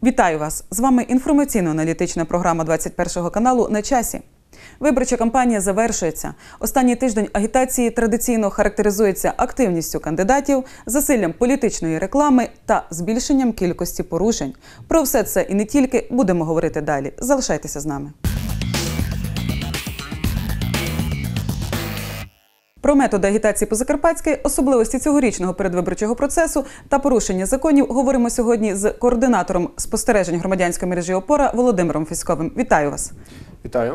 Вітаю вас! З вами інформаційно-аналітична програма 21 каналу «На часі». Виборча кампанія завершується. Останній тиждень агітації традиційно характеризується активністю кандидатів, засиллям політичної реклами та збільшенням кількості порушень. Про все це і не тільки будемо говорити далі. Залишайтеся з нами. Про методи агітації по-закарпатськи, особливості цьогорічного передвиборчого процесу та порушення законів говоримо сьогодні з координатором спостережень громадянської мережі «Опора» Володимиром Феськовим. Вітаю вас! Вітаю!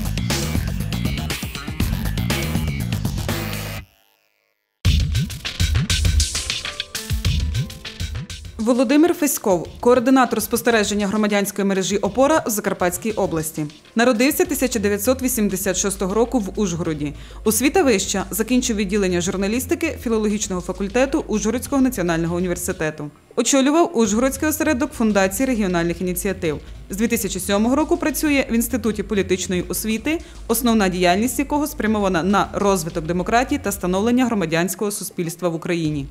Володимир Феськов – координатор спостереження громадянської мережі «Опора» в Закарпатській області. Народився 1986 року в Ужгороді. Освіта вища, закінчив відділення журналістики філологічного факультету Ужгородського національного університету. Очолював Ужгородський осередок Фундації регіональних ініціатив. З 2007 року працює в Інституті політичної освіти, основна діяльність якого спрямована на розвиток демократії та становлення громадянського суспільства в Україні.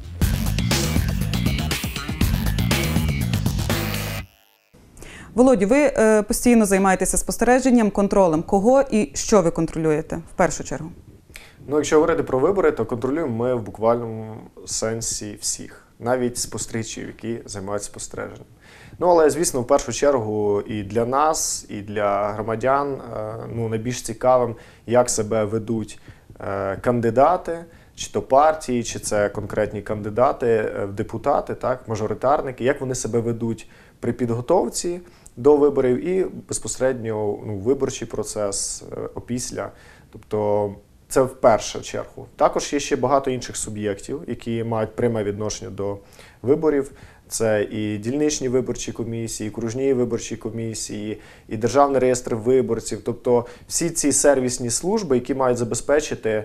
Володю, ви постійно займаєтеся спостереженням, контролем. Кого і що ви контролюєте в першу чергу? Якщо говорити про вибори, то контролюємо ми в буквальному сенсі всіх. Навіть спостерігачів, які займаються спостереженням. Але, звісно, в першу чергу і для нас, і для громадян найбільш цікавим, як себе ведуть кандидати, чи то партії, чи це конкретні кандидати в депутати, мажоритарники, як вони себе ведуть при підготовці до виборів і безпосередньо виборчий процес опісля. Тобто це в першу чергу. Також є ще багато інших суб'єктів, які мають пряме відношення до виборів. Це і дільничні виборчі комісії, і окружні виборчі комісії, і Державний реєстр виборців. Тобто всі ці сервісні служби, які мають забезпечити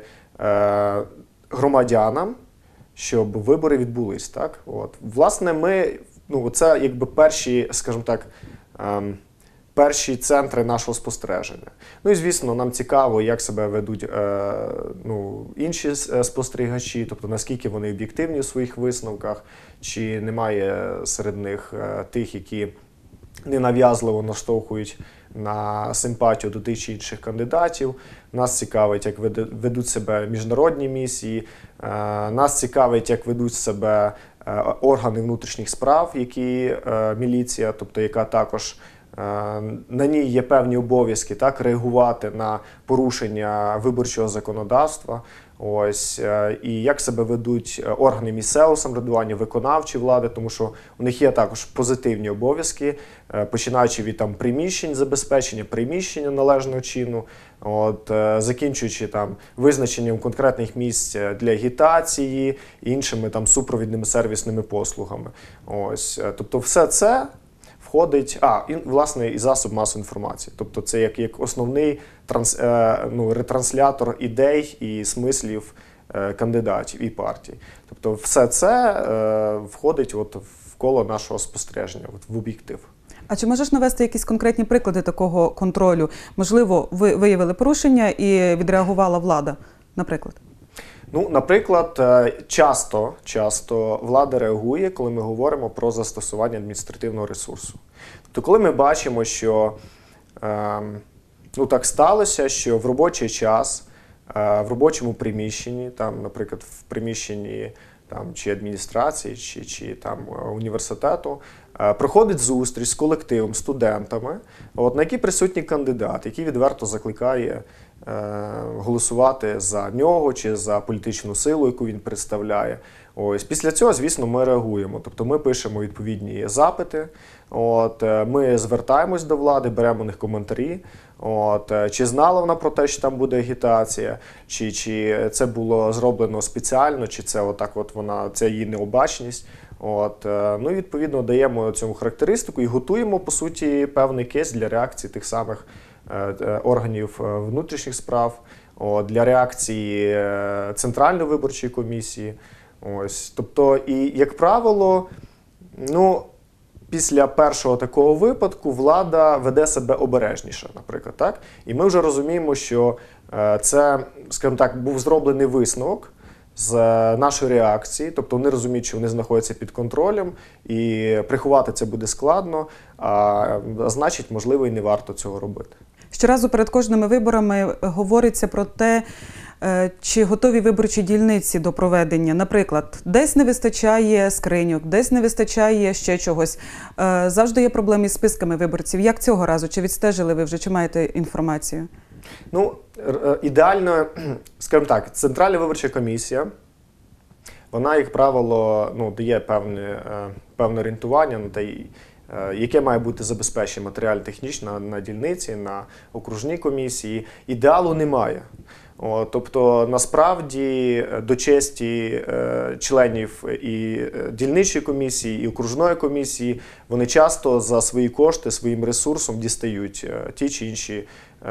громадянам, щоб вибори відбулись. Власне, ми, це якби перші, скажімо так, перші центри нашого спостереження. І, звісно, нам цікаво, як себе ведуть інші спостерігачі, тобто наскільки вони об'єктивні у своїх висновках, чи немає серед них тих, які ненав'язливо наштовхують на симпатію до тих чи інших кандидатів. Нас цікавить, як ведуть себе міжнародні місії, нас цікавить, як ведуть себе органи внутрішніх справ, які міліція, тобто яка також на ній є певні обов'язки реагувати на порушення виборчого законодавства. І як себе ведуть органи місцевого самоврядування, виконавчі влади, тому що у них є також позитивні обов'язки, починаючи від приміщень, забезпечення приміщення належного чину, закінчуючи визначенням конкретних місць для агітації, іншими супровідними сервісними послугами. Тобто все це входить, власне, і засоб масової інформації. Тобто це як основний ретранслятор ідей і смислів кандидатів і партій. Тобто все це входить в коло нашого спостереження, в об'єктив. А чи можеш навести якісь конкретні приклади такого контролю? Можливо, ви виявили порушення і відреагувала влада, наприклад? Наприклад, часто влада реагує, коли ми говоримо про застосування адміністративного ресурсу. Тобто, коли ми бачимо, що так сталося, що в робочий час, в робочому приміщенні, наприклад, в приміщенні чи адміністрації, чи університету, проходить зустріч з колективом, студентами, на якій присутній кандидат, який відверто закликає голосувати за нього чи за політичну силу, яку він представляє. Після цього, звісно, ми реагуємо. Тобто ми пишемо відповідні запити, ми звертаємось до влади, беремо у них коментарі, чи знала вона про те, що там буде агітація, чи це було зроблено спеціально, чи це це її необачність. І, відповідно, даємо цьому характеристику і готуємо, по суті, певний кейс для реакції тих самих органів внутрішніх справ, для реакції Центральної виборчої комісії. Тобто, і, як правило, після першого такого випадку влада веде себе обережніше, наприклад. І ми вже розуміємо, що це, скажімо так, був зроблений висновок з нашої реакції, тобто вони розуміють, що вони знаходяться під контролем, і приховати це буде складно, а значить, можливо, і не варто цього робити. Щоразу перед кожними виборами говориться про те, чи готові виборчі дільниці до проведення. Наприклад, десь не вистачає скриньок, десь не вистачає ще чогось. Завжди є проблеми із списками виборців. Як цього разу? Чи відстежили ви вже, чи маєте інформацію? Ну, ідеально, скажімо так, Центральна виборча комісія, вона, як правило, дає певне орієнтування на те, яке має бути забезпечення матеріально-технічно на дільниці, на окружній комісії. Ідеалу немає. Тобто, насправді, до честі членів і дільничої комісії, і окружної комісії, вони часто за свої кошти, своїм ресурсом дістають ті чи інші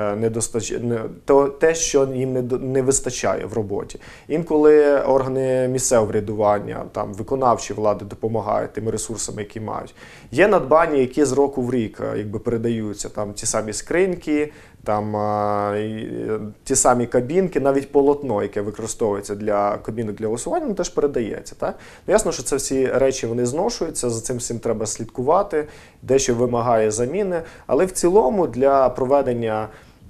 те, що їм не вистачає в роботі. Інколи органи місцевого врядування, там, виконавчі влади допомагають тими ресурсами, які мають. Є надбання, які з року в рік передаються, там ті самі скриньки, там ті самі кабінки, навіть полотно, яке використовується для кабінок для голосування, теж передається. Так? Ясно, що це всі речі вони зношуються, за цим всім треба слідкувати, дещо вимагає заміни, але в цілому для проведення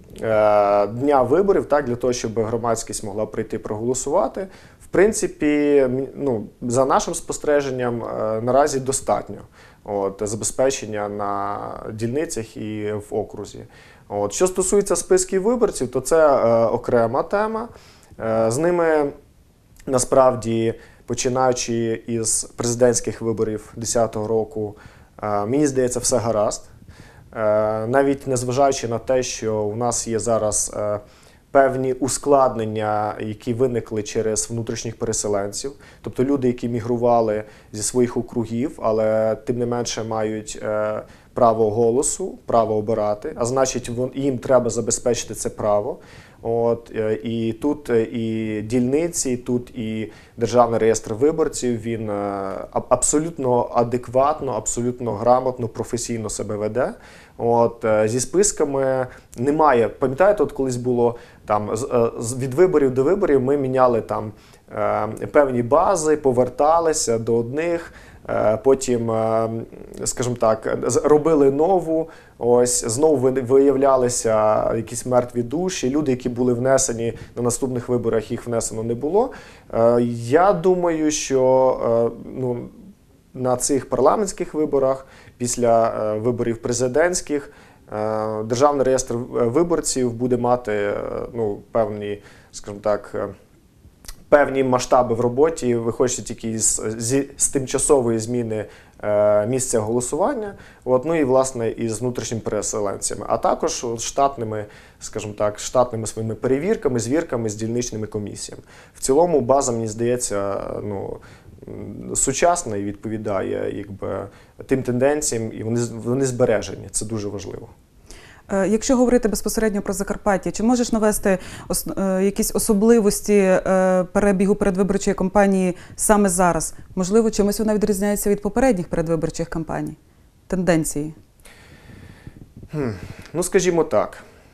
дня виборів, так, для того, щоб громадськість могла прийти проголосувати, в принципі, за нашим спостереженням, наразі достатньо забезпечення на дільницях і в окрузі. Що стосується списків виборців, то це окрема тема. З ними, насправді, починаючи із президентських виборів 2010 року, мені здається, все гаразд. Навіть незважаючи на те, що у нас є зараз певні ускладнення, які виникли через внутрішніх переселенців, тобто люди, які мігрували зі своїх округів, але тим не менше мають право голосу, право обирати, а значить, їм треба забезпечити це право. І тут і дільниці, тут і Державний реєстр виборців, він абсолютно адекватно, абсолютно грамотно, професійно себе веде. Зі списками немає. Пам'ятаєте, колись було там від виборів до виборів ми міняли там певні бази, поверталися до одних, потім, скажімо так, робили нову, знову виявлялися якісь мертві душі, люди, які були внесені на наступних виборах, їх внесено не було. Я думаю, що на цих парламентських виборах, після виборів президентських, Державний реєстр виборців буде мати певні, скажімо так, певні масштаби в роботі, виходячи тільки з тимчасової зміни місця голосування, і, власне, із внутрішніми переселенцями, а також штатними, скажімо так, штатними своїми перевірками, звірками з дільничними комісіями. В цілому база, мені здається, сучасна і відповідає тим тенденціям, і вони збережені. Це дуже важливо. Якщо говорити безпосередньо про Закарпаття, чи можеш навести якісь особливості перебігу передвиборчої кампанії саме зараз? Можливо, чимось вона відрізняється від попередніх передвиборчих кампаній? Тенденції? Скажімо так.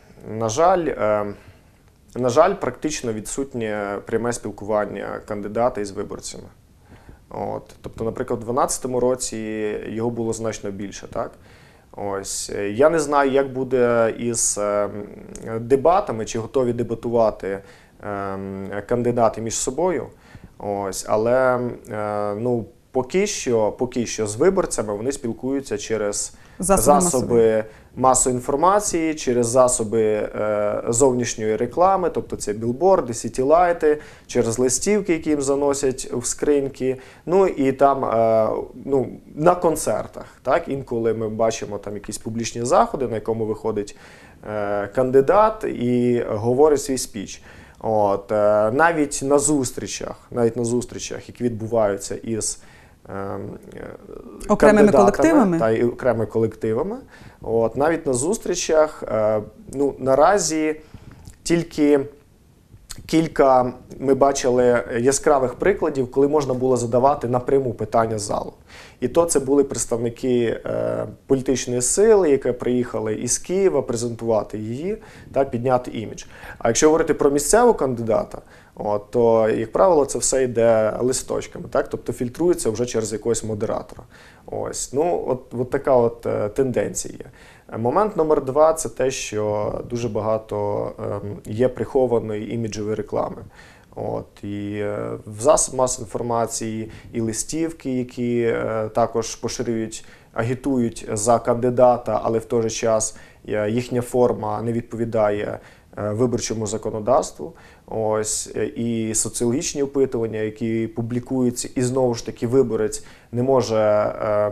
На жаль, практично відсутнє пряме спілкування кандидата із виборцями. Тобто, наприклад, у 2012 році його було значно більше, так? Я не знаю, як буде із дебатами, чи готові дебатувати кандидати між собою, але поки що з виборцями вони спілкуються через засоби масової інформації, через засоби зовнішньої реклами, тобто це білборди, сітілайти, через листівки, які їм заносять в скриньки, і там на концертах. Так? Інколи ми бачимо там якісь публічні заходи, на якому виходить кандидат і говорить свій спіч. Навіть на зустрічах, які відбуваються із окремими колективами? Та й окремими колективами. Навіть на зустрічах, наразі тільки кілька ми бачили яскравих прикладів, коли можна було задавати напряму питання з залу. І то це були представники політичної сили, які приїхали із Києва презентувати її та підняти імідж. А якщо говорити про місцевого кандидата, то, як правило, це все йде листочками, так? Тобто фільтрується вже через якогось модератора. От така тенденція є. Момент номер 2 – це те, що дуже багато є прихованої іміджевої реклами. І в засобах масової інформації, і листівки, які також поширюють, агітують за кандидата, але в той же час їхня форма не відповідає виборчому законодавству. І соціологічні опитування, які публікуються, і знову ж таки виборець не може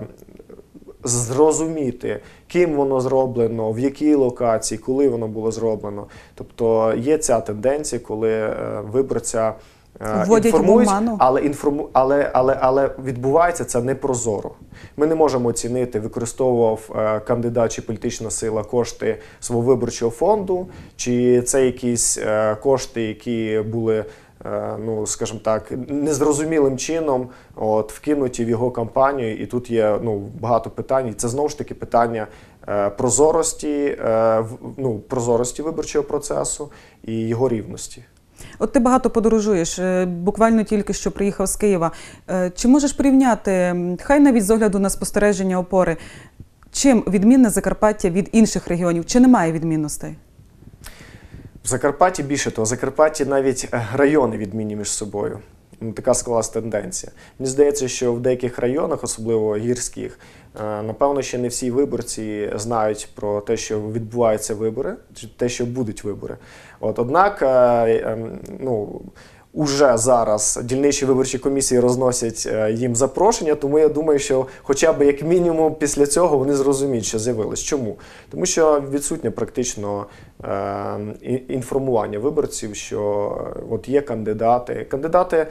зрозуміти, ким воно зроблено, в якій локації, коли воно було зроблено. Тобто є ця тенденція, коли виборця інформують, але відбувається це непрозоро. Ми не можемо оцінити, використовував кандидат чи політична сила кошти свого виборчого фонду, чи це якісь кошти, які були, скажімо так, незрозумілим чином вкинуті в його кампанію, і тут є багато питань. І це знову ж таки питання прозорості виборчого процесу і його рівності. От ти багато подорожуєш, буквально тільки що приїхав з Києва. Чи можеш порівняти, хай навіть з огляду на спостереження опори, чим відмінне Закарпаття від інших регіонів? Чи немає відмінностей? В Закарпатті більше того, в Закарпатті навіть райони відмінні між собою. Така склалась тенденція. Мені здається, що в деяких районах, особливо гірських, напевно, ще не всі виборці знають про те, що відбуваються вибори, чи те, що будуть вибори. Однак, уже зараз дільничі виборчі комісії розносять їм запрошення, тому я думаю, що хоча б як мінімум після цього вони зрозуміють, що з'явилось. Чому? Тому що відсутнє практично інформування виборців, що є кандидати. Кандидати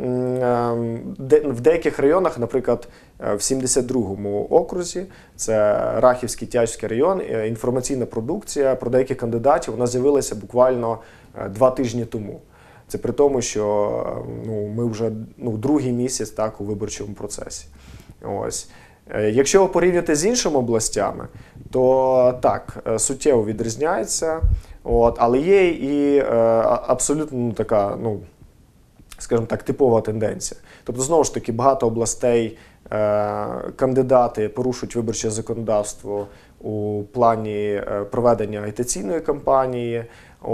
в деяких районах, наприклад, в 72-му окрузі, це Рахівський, Тячівський район, інформаційна продукція про деяких кандидатів, вона з'явилася буквально 2 тижні тому. Це при тому, що ми вже другий місяць у виборчому процесі. Якщо порівняти з іншими областями, то так, суттєво відрізняється, але є і абсолютно така, скажімо так, типова тенденція. Тобто, знову ж таки, багато областей кандидати порушують виборче законодавство у плані проведення агітаційної кампанії.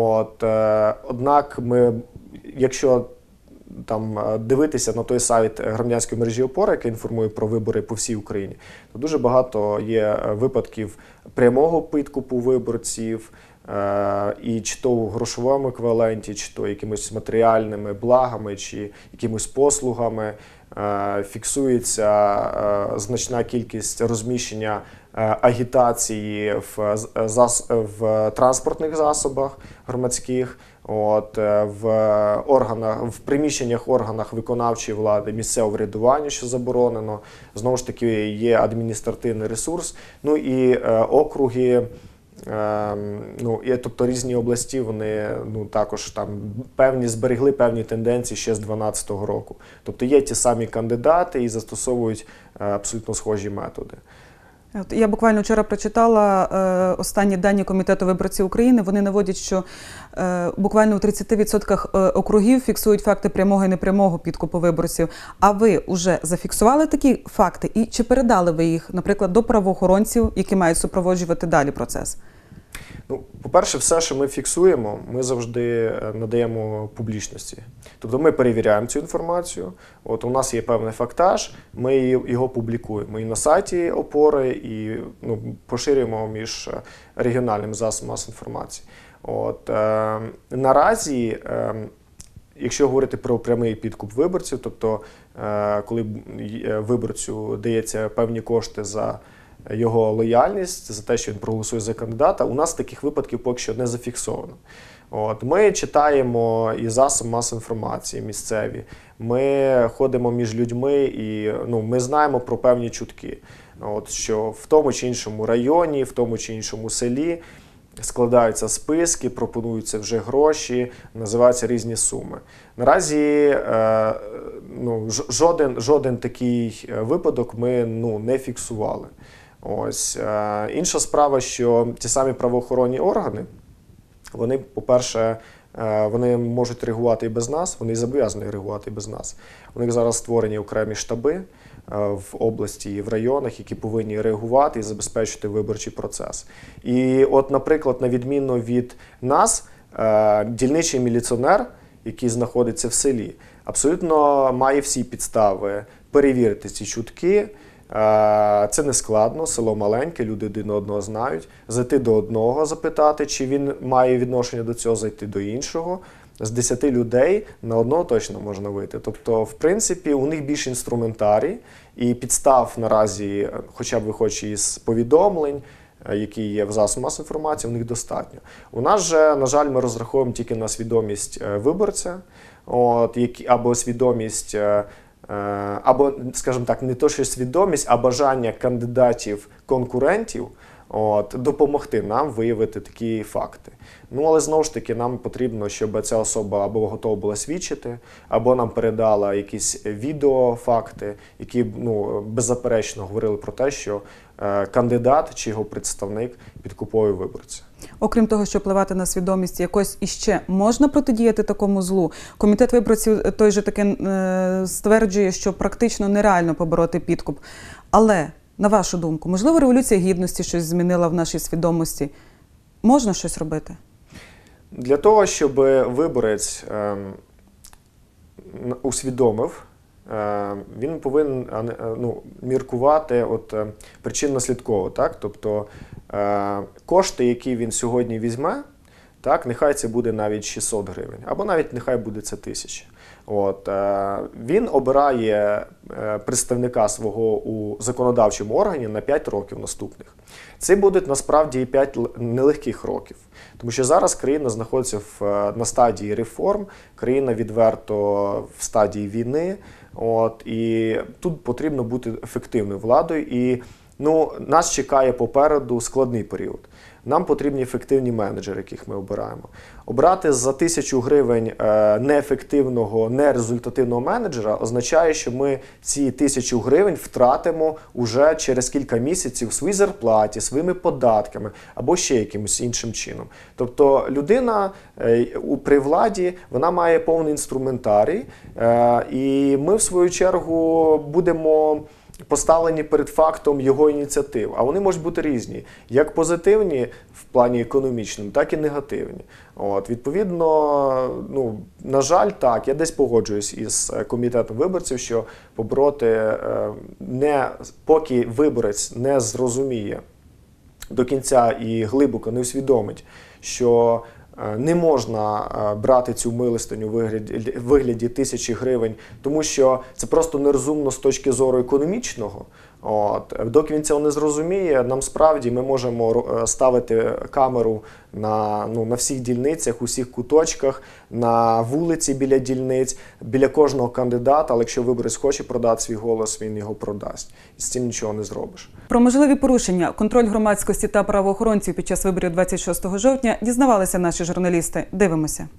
Однак якщо дивитися на той сайт громадянської мережі «Опора», який інформує про вибори по всій Україні, то дуже багато є випадків прямого підкупу виборців, і чи то в грошовому еквіваленті, чи то якимись матеріальними благами, чи якимись послугами. Фіксується значна кількість розміщення агітації в транспортних засобах громадських, в приміщеннях органах виконавчої влади, місцевого врядування, що заборонено. Знову ж таки, є адміністративний ресурс. І округи, тобто різні області, вони також зберегли певні тенденції ще з 2012 року. Тобто є ті самі кандидати і застосовують абсолютно схожі методи. Я буквально вчора прочитала останні дані Комітету виборців України. Вони наводять, що буквально у 30% округів фіксують факти прямого і непрямого підкупу виборців. А ви вже зафіксували такі факти? І чи передали ви їх, наприклад, до правоохоронців, які мають супроводжувати далі процес? По-перше, все, що ми фіксуємо, ми завжди надаємо публічності. Тобто ми перевіряємо цю інформацію, у нас є певний фактаж, ми його публікуємо і на сайті «Опори», і поширюємо між регіональними засобами масової інформації. Наразі, якщо говорити про прямий підкуп виборців, тобто коли виборцю дається певні кошти за його лояльність, за те, що він проголосує за кандидата, у нас таких випадків поки що не зафіксовано. Ми читаємо і засоби масової інформації місцеві, ми ходимо між людьми і ми знаємо про певні чутки, що в тому чи іншому районі, в тому чи іншому селі складаються списки, пропонуються вже гроші, називаються різні суми. Наразі жоден такий випадок ми не фіксували. Інша справа, що ті самі правоохоронні органи, вони, по-перше, Вони можуть реагувати і без нас, вони і зобов'язані реагувати і без нас. У них зараз створені окремі штаби в області і в районах, які повинні реагувати і забезпечити виборчий процес. І от, наприклад, на відміну від нас, дільничий міліціонер, який знаходиться в селі, абсолютно має всі підстави перевірити ці чутки. Це не складно, село маленьке, люди один одного знають. Зайти до одного, запитати, чи він має відношення до цього, зайти до іншого. З 10 людей на одного точно можна вийти. Тобто, в принципі, у них більше інструментарій і підстав наразі, хоча б виходячи із повідомлень, які є в засобах масової інформації, у них достатньо. У нас же, на жаль, ми розраховуємо тільки на свідомість виборця, або свідомість, або, скажімо так, не то, що свідомість, а бажання кандидатів-конкурентів допомогти нам виявити такі факти. Ну, але знову ж таки, нам потрібно, щоб ця особа або готова була свідчити, або нам передала якісь відеофакти, які беззаперечно говорили про те, що кандидат чи його представник підкуповує виборця. Окрім того, що впливати на свідомість, якось іще можна протидіяти такому злу? Комітет виборців той же таки стверджує, що практично нереально побороти підкуп. Але, на вашу думку, можливо, Революція Гідності щось змінила в нашій свідомості? Можна щось робити? Для того, щоб виборець усвідомив, він повинен міркувати причинно-наслідково. Тобто кошти, які він сьогодні візьме, нехай це буде навіть 600 гривень, або навіть нехай буде це 1000. Він обирає представника свого у законодавчому органі на 5 років наступних. Це будуть насправді і 5 нелегких років. Тому що зараз країна знаходиться на стадії реформ, країна відверто в стадії війни. І тут потрібно бути ефективною владою. І нас чекає попереду складний період. Нам потрібні ефективні менеджери, яких ми обираємо. Обрати за 1000 гривень неефективного, нерезультативного менеджера означає, що ми ці 1000 гривень втратимо уже через кілька місяців в своїй зарплаті, своїми податками або ще якимось іншим чином. Тобто людина при владі, вона має повний інструментарій, і ми в свою чергу будемо поставлені перед фактом його ініціатив. А вони можуть бути різні. Як позитивні в плані економічному, так і негативні. Відповідно, на жаль, так, я десь погоджуюсь із комітетом виборців, що побороти, поки виборець не зрозуміє до кінця і глибоко не усвідомить, що не можна брати цю милостиню в вигляді 1000 гривень, тому що це просто нерозумно з точки зору економічного. Доки він цього не зрозуміє, нам справді ми можемо ставити камеру на всіх дільницях, у всіх куточках, на вулиці біля дільниць, біля кожного кандидата, але якщо виборець хоче продати свій голос, він його продасть. І з цим нічого не зробиш. Про можливі порушення, контроль громадськості та правоохоронців під час виборів 26 жовтня дізнавалися наші журналісти. Дивимося.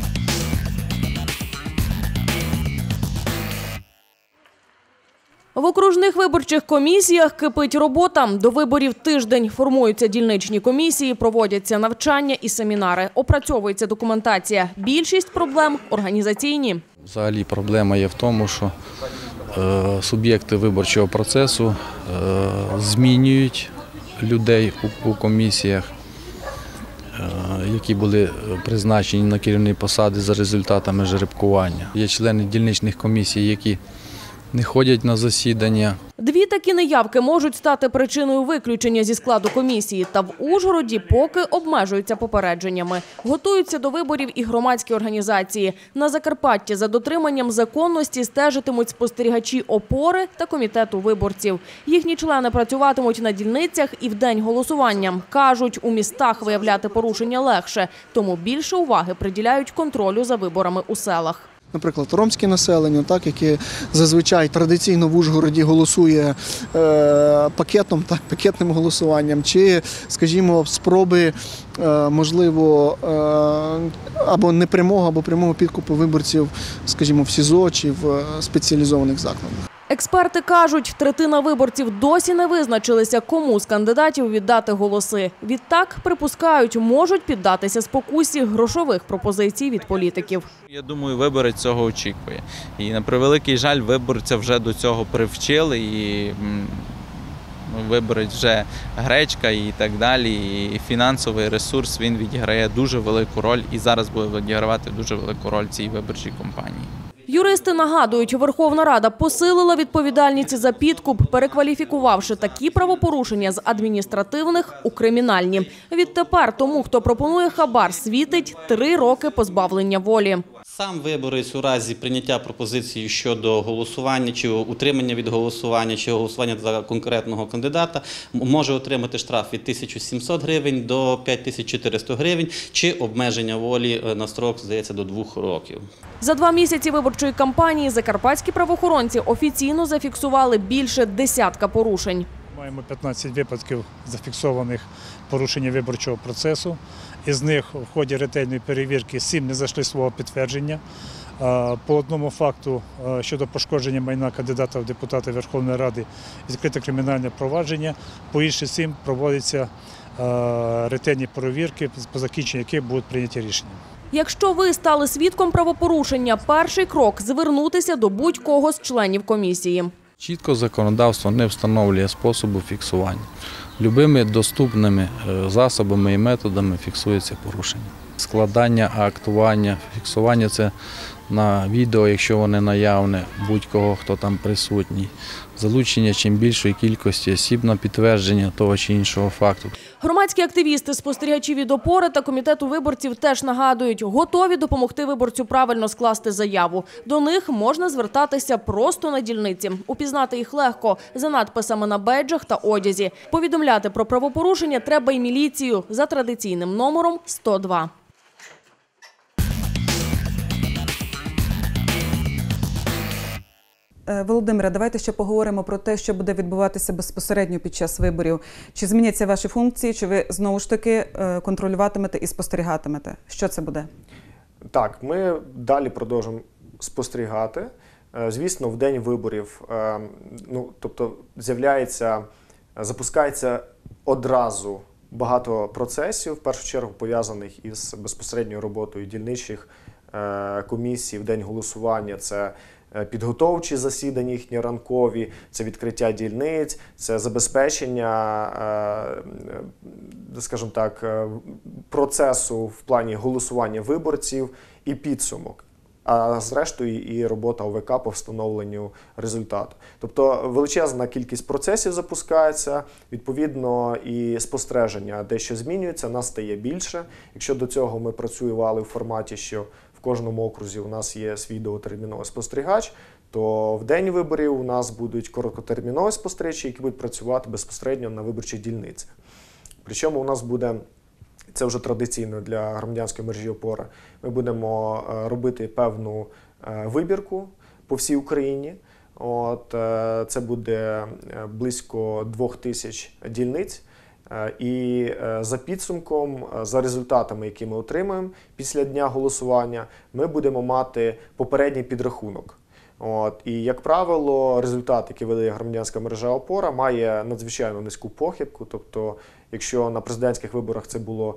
В окружних виборчих комісіях кипить робота. До виборів тиждень. Формуються дільничні комісії, проводяться навчання і семінари. Опрацьовується документація. Більшість проблем – організаційні. Взагалі проблема є в тому, що суб'єкти виборчого процесу змінюють людей у комісіях, які були призначені на керівні посади за результатами жеребкування. Є члени дільничних комісій, які не ходять на засідання. 2 такі неявки можуть стати причиною виключення зі складу комісії. Та в Ужгороді поки обмежуються попередженнями. Готуються до виборів і громадські організації. На Закарпатті за дотриманням законності стежитимуть спостерігачі ОПОРи та комітету виборців. Їхні члени працюватимуть на дільницях і в день голосування. Кажуть, у містах виявляти порушення легше, тому більше уваги приділяють контролю за виборами у селах. Наприклад, ромське населення, яке зазвичай традиційно в Ужгороді голосує пакетним голосуванням, чи, скажімо, спроби, можливо, або непрямого, або прямого підкупу виборців, скажімо, в СІЗО чи в спеціалізованих закладах. Експерти кажуть, третина виборців досі не визначилися, кому з кандидатів віддати голоси. Відтак, припускають, можуть піддатися спокусі грошових пропозицій від політиків. Я думаю, виборець цього очікує. І на превеликий жаль, виборця вже до цього привчили, і виборець вже гречка і так далі. І фінансовий ресурс, він відіграє дуже велику роль і зараз буде відігравати дуже велику роль в цій виборчій кампанії. Юристи нагадують, Верховна Рада посилила відповідальність за підкуп, перекваліфікувавши такі правопорушення з адміністративних у кримінальні. Відтепер тому, хто пропонує хабар, світить 3 роки позбавлення волі. Сам виборець у разі прийняття пропозиції щодо голосування, чи утримання від голосування, чи голосування за конкретного кандидата, може отримати штраф від 1700 гривень до 5400 гривень, чи обмеження волі на строк, здається, до 2 років. За 2 місяці виборчої кампанії закарпатські правоохоронці офіційно зафіксували більше десятка порушень. Маємо 15 випадків зафіксованих порушення виборчого процесу. Із них в ході ретельної перевірки 7 не знайшли свого підтвердження. По одному факту щодо пошкодження майна кандидата в депутати Верховної Ради відкрите кримінальне провадження. По іншим 7 проводяться ретельні перевірки, по закінченню яких будуть прийняті рішення. Якщо ви стали свідком правопорушення, перший крок – звернутися до будь-кого з членів комісії. Чітко законодавство не встановлює способу фіксування. Любими доступними засобами і методами фіксується порушення. Складання, актування, фіксування – це на відео, якщо вони наявне, будь-кого, хто там присутній. Залучення чим більшої кількості осіб на підтвердження того чи іншого факту. Громадські активісти, спостерігачі від «Опори» та комітету виборців теж нагадують, готові допомогти виборцю правильно скласти заяву. До них можна звертатися просто на дільниці. Упізнати їх легко за надписами на бейджах та одязі. Повідомляти про правопорушення треба й міліцію за традиційним номером 102. Володимире, давайте ще поговоримо про те, що буде відбуватися безпосередньо під час виборів. Чи зміняться ваші функції, чи ви знову ж таки контролюватимете і спостерігатимете? Що це буде? Так, ми далі продовжимо спостерігати. Звісно, в день виборів, запускається одразу багато процесів, в першу чергу пов'язаних із безпосередньою роботою дільничних комісій в день голосування. Це підготовчі засідання їхні ранкові, це відкриття дільниць, це забезпечення, скажімо так, процесу в плані голосування виборців і підсумок. А зрештою і робота ОВК по встановленню результату. Тобто величезна кількість процесів запускається, відповідно і спостереження дещо змінюється, нас стає більше. Якщо до цього ми працювали в форматі, що в кожному окрузі у нас є свій довготерміновий спостерігач, то в день виборів у нас будуть короткотермінові спостерігачі, які будуть працювати безпосередньо на виборчих дільницях. Причому у нас буде, це вже традиційно для громадянської мережі «Опора», ми будемо робити певну вибірку по всій Україні. Це буде близько 2000 дільниць. І за підсумком, за результатами, які ми отримаємо після дня голосування, ми будемо мати попередній підрахунок. І, як правило, результат, який видає громадянська мережа «Опора», має надзвичайно низьку похибку. Тобто, якщо на президентських виборах це було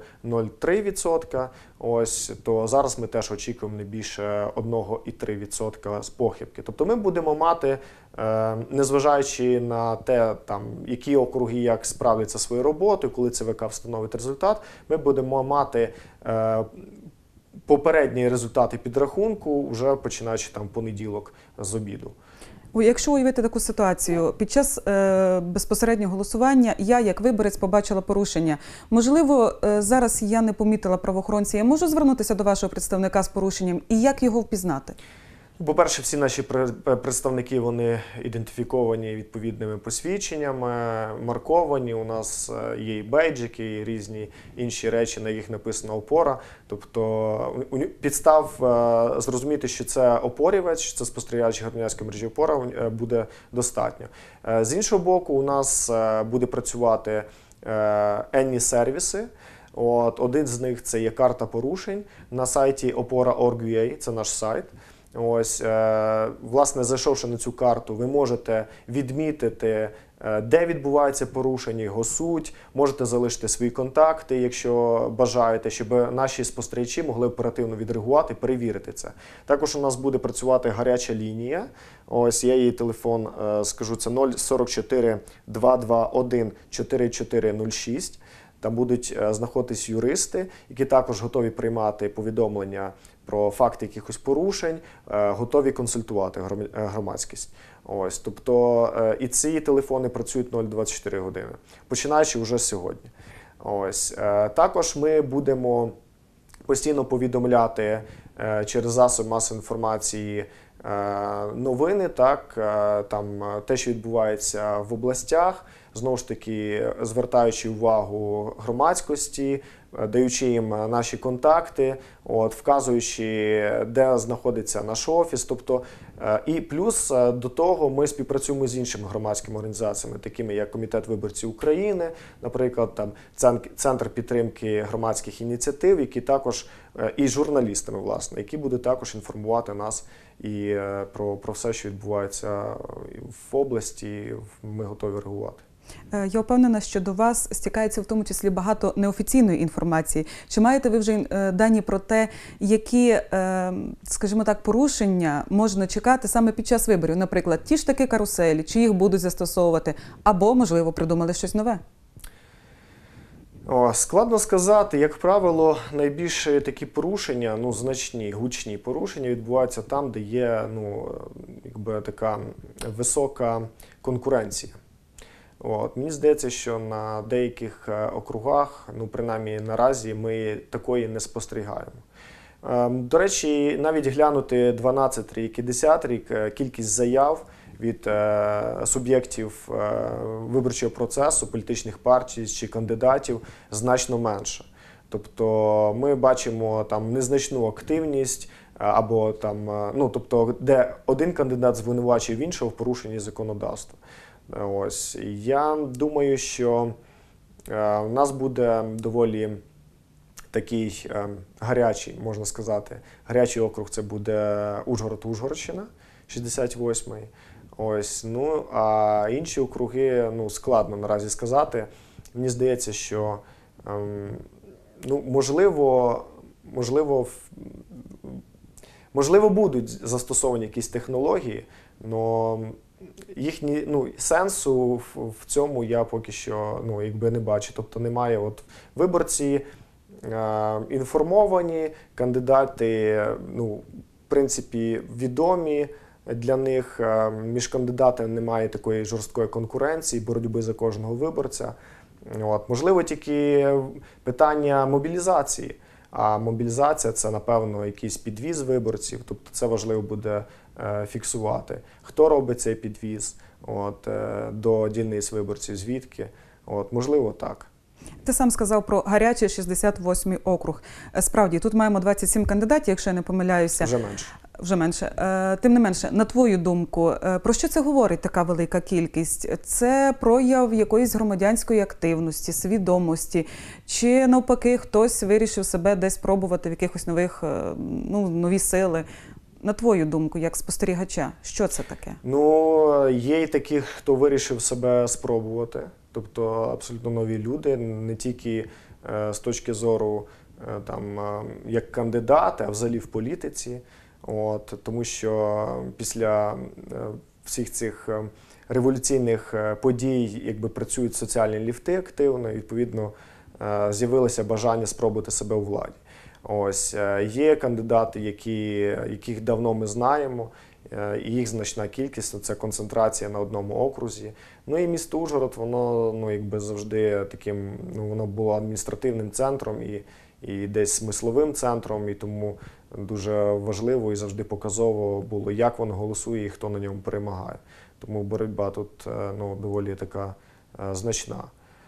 0,3%, то зараз ми теж очікуємо не більше 1,3% з похибки. Тобто ми будемо мати, незважаючи на те, які округи як справляться своєю роботою, коли ЦВК встановить результат, ми будемо мати попередні результати підрахунку, вже починаючи понеділок з обіду. Якщо уявити таку ситуацію, під час безпосереднього голосування я, як виборець, побачила порушення. Можливо, зараз я не помітила правоохоронця. Я можу звернутися до вашого представника з порушенням? І як його впізнати? По-перше, всі наші представники, вони ідентифіковані відповідними посвідченнями, марковані. У нас є і бейджики, і різні інші речі, на яких написано «Опора». Тобто підстав зрозуміти, що це опорівець, це спостерігач громадянської мережі «Опора», буде достатньо. З іншого боку, у нас буде працювати енні сервіси. Один з них – це є карта порушень на сайті opora.org.ua, це наш сайт. Ось, власне, зайшовши на цю карту, ви можете відмітити, де відбувається порушення, його суть, можете залишити свої контакти, якщо бажаєте, щоб наші спостерігачі могли оперативно відреагувати, перевірити це. Також у нас буде працювати гаряча лінія. Ось, я її телефон скажу, це 044 221 4406. Там будуть знаходитись юристи, які також готові приймати повідомлення про факти якихось порушень, готові консультувати громадськість. Ось, тобто і ці телефони працюють 024 години, починаючи вже сьогодні. Ось, також ми будемо постійно повідомляти через засоби масової інформації новини, так, там, те, що відбувається в областях, знову ж таки, звертаючи увагу громадськості, даючи їм наші контакти, вказуючи, де знаходиться наш офіс. Тобто, і плюс до того ми співпрацюємо з іншими громадськими організаціями, такими як Комітет виборців України, наприклад, там, Центр підтримки громадських ініціатив, які також, і журналістами, власне, які будуть також інформувати нас і про все, що відбувається в області, ми готові реагувати. Я впевнена, що до вас стікається в тому числі багато неофіційної інформації. Чи маєте ви вже дані про те, які, скажімо так, порушення можна чекати саме під час виборів? Наприклад, ті ж таки каруселі, чи їх будуть застосовувати, або, можливо, придумали щось нове? Складно сказати. Як правило, найбільше такі порушення, значні, гучні порушення відбуваються там, де є якби така висока конкуренція. Мені здається, що на деяких округах, принаймні наразі, ми такої не спостерігаємо. До речі, навіть глянути 12 рік і 10 рік, кількість заяв від суб'єктів виборчого процесу, політичних партій чи кандидатів значно менше. Тобто ми бачимо там незначну активність, або там, тобто, де один кандидат звинувачує іншого в порушенні законодавства. Ось, я думаю, що у нас буде доволі такий гарячий, можна сказати, гарячий округ, це буде Ужгород-Ужгородщина, 68-й. Ось, а інші округи, складно наразі сказати. Мені здається, що, можливо, будуть застосовані якісь технології, але сенсу в цьому я поки що якби не бачу. Тобто немає, виборці інформовані, кандидати, в принципі, відомі для них, між кандидатами немає такої жорсткої конкуренції, боротьби за кожного виборця. Можливо, тільки питання мобілізації. А мобілізація – це, напевно, якийсь підвіз виборців, тобто це важливо буде фіксувати. Хто робить цей підвіз до дільниць виборців, звідки? Можливо, так. Ти сам сказав про гарячий 68-й округ. Справді, тут маємо 27 кандидатів, якщо я не помиляюся. Вже менше. Вже менше. Тим не менше, на твою думку, про що це говорить така велика кількість? Це прояв якоїсь громадянської активності, свідомості? Чи навпаки хтось вирішив себе десь пробувати в якихось нові сили? На твою думку, як спостерігача, що це таке? Є й таких, хто вирішив себе спробувати. Тобто абсолютно нові люди, не тільки з точки зору як кандидати, а взагалі в політиці. Тому що після всіх цих революційних подій якби працюють соціальні ліфти активно, і відповідно з'явилося бажання спробувати себе у владі. Ось, є кандидати, яких давно ми знаємо, і їх значна кількість, це концентрація на одному окрузі. І місто Ужгород, воно якби завжди таким, воно було адміністративним центром і десь смисловим центром, і тому дуже важливо і завжди показово було, як воно голосує і хто на ньому перемагає. Тому боротьба тут доволі така значна.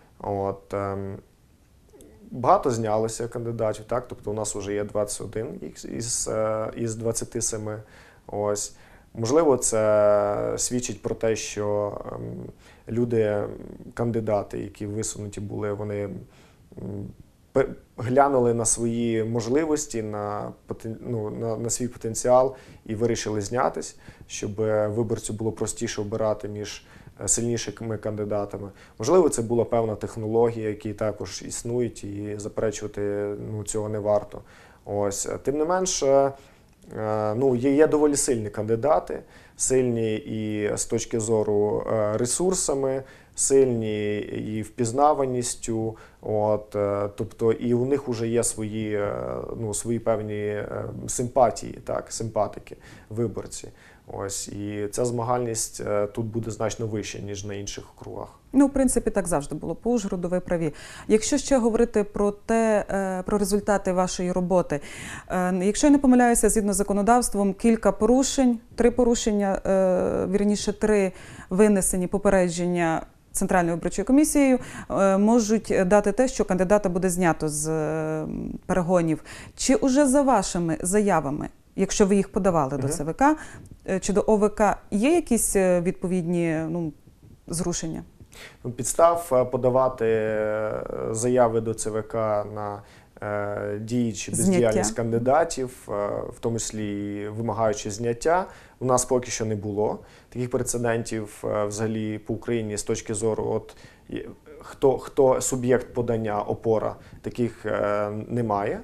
Багато знялося кандидатів, так? Тобто у нас вже є 21 із 27. Ось. Можливо, це свідчить про те, що люди, кандидати, які висунуті були, вони глянули на свої можливості, на свій потенціал і вирішили знятись, щоб виборцю було простіше обирати між сильнішими кандидатами. Можливо, це була певна технологія, які також існують, і заперечувати цього не варто. Ось. Тим не менш, є доволі сильні кандидати, сильні і з точки зору ресурсами, сильні і впізнаваністю, тобто і у них вже є свої певні симпатії, симпатики, виборці. Ось, і ця змагальність тут буде значно вища, ніж на інших округах. В принципі, так завжди було. По Ужгороду ви праві. Якщо ще говорити про результати вашої роботи, якщо я не помиляюся, згідно з законодавством, кілька порушень, 3 порушення, вірніше 3 винесені попередження Центральною виборчою комісією, можуть дати те, що кандидата буде знято з перегонів. Чи уже за вашими заявами, якщо ви їх подавали до ЦВК чи до ОВК, є якісь відповідні зрушення? Підстав подавати заяви до ЦВК на дії чи бездіяльність кандидатів, в тому числі і вимагаючи зняття, у нас поки що не було. Таких прецедентів взагалі по Україні з точки зору, хто суб'єкт подання, опора, таких немає.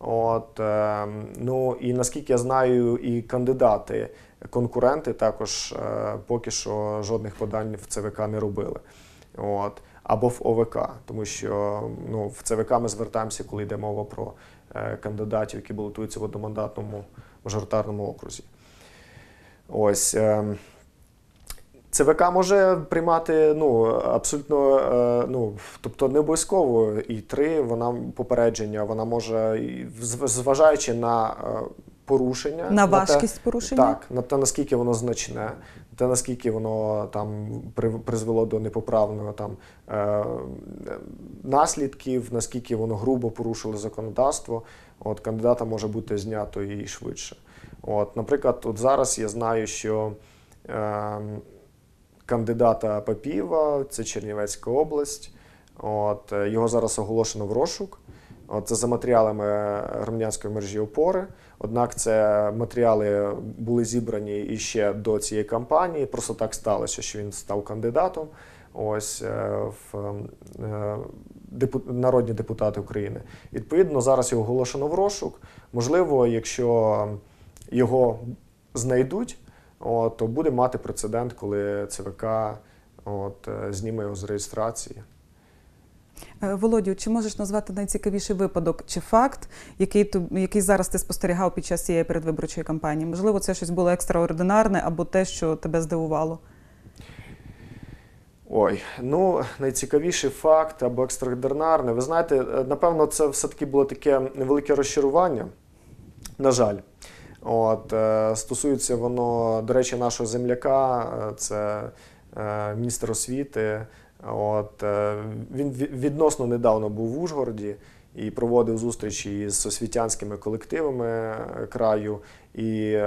І наскільки я знаю, і кандидати, конкуренти також поки що жодних подань в ЦВК не робили. Або в ОВК, тому що в ЦВК ми звертаємося, коли йде мова про кандидатів, які балотуються в одномандатному мажоритарному окрузі. Ось. ЦВК може приймати абсолютно, тобто не обов'язково і 3 попередження, вона може, зважаючи на порушення. На важкість порушення? Так, на те, наскільки воно значне, на те, наскільки воно призвело до непоправного наслідків, наскільки воно грубо порушило законодавство, кандидата може бути знято і швидше. Наприклад, зараз я знаю, що кандидата Папієва, це Чернівецька область, його зараз оголошено в розшук. Це за матеріалами громадянської мережі «Опори». Однак це матеріали були зібрані іще до цієї кампанії. Просто так сталося, що він став кандидатом в народні депутати України. Відповідно, зараз його оголошено в розшук. Можливо, якщо його знайдуть, то буде мати прецедент, коли ЦВК зніме його з реєстрації. Володю, чи можеш назвати найцікавіший випадок чи факт, який зараз ти спостерігав під час цієї передвиборчої кампанії? Можливо, це щось було екстраординарне або те, що тебе здивувало? Найцікавіший факт або екстраординарне. Ви знаєте, напевно, це все-таки було таке невелике розчарування, на жаль. Стосується воно, до речі, нашого земляка, це міністр освіти. Він відносно недавно був в Ужгороді і проводив зустрічі з освітянськими колективами краю. І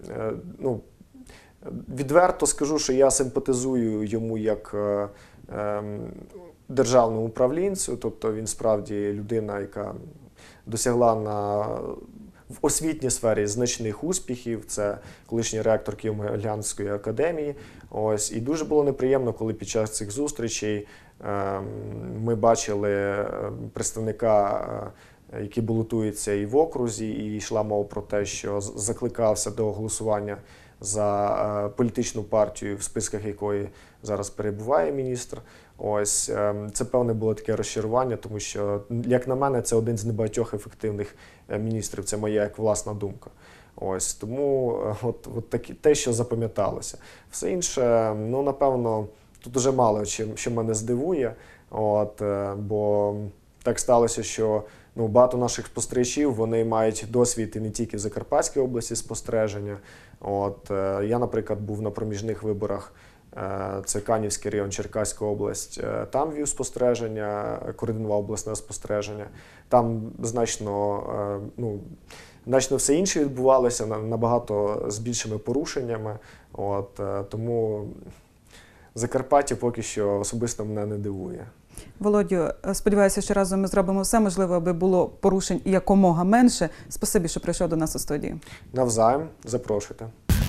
відверто скажу, що я симпатизую йому як державному управлінцю, тобто він справді людина, яка досягла в освітній сфері значних успіхів, це колишній ректор Києво-Могилянської академії. І дуже було неприємно, коли під час цих зустрічей ми бачили представника, який балотується і в окрузі, і йшла мова про те, що закликався до голосування за політичну партію, в списках якої зараз перебуває міністр. Це, певне, було таке розчарування, тому що, як на мене, це один з небагатьох ефективних міністрів, це моя як власна думка. Тому те, що запам'яталося. Все інше, напевно, тут уже мало що мене здивує, бо так сталося, що багато наших спостерігачів, вони мають досвід і не тільки в Закарпатській області спостереження. Я, наприклад, був на проміжних виборах, це Канівський район, Черкаська область, там вів спостереження, координував обласне спостереження. Там значно все інше відбувалося, набагато з більшими порушеннями. Тому Закарпаття поки що особисто мене не дивує. Володю, сподіваюся, що разом ми зробимо все можливе, аби було порушень якомога менше. Спасибі, що прийшов до нас у студію. Навзаєм, запрошуйте.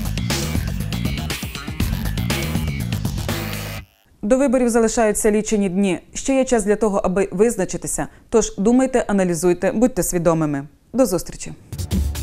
До виборів залишаються лічені дні. Ще є час для того, аби визначитися. Тож думайте, аналізуйте, будьте свідомими. До зустрічі!